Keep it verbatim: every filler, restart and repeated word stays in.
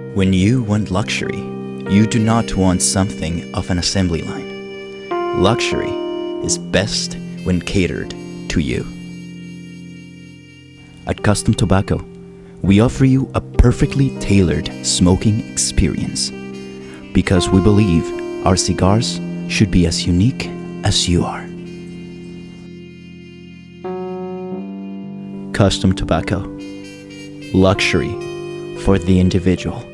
When you want luxury, you do not want something of an assembly line. Luxury is best when catered to you. At Custom Tobacco, we offer you a perfectly tailored smoking experience because we believe our cigars should be as unique as you are. Custom Tobacco. Luxury for the individual.